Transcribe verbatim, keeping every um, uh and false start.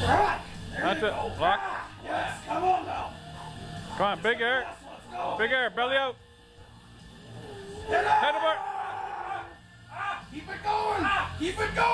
That's it. Lock. Yes, come on now. Come on, big air. Big air, belly out. Head apart. Keep it going. Keep it going.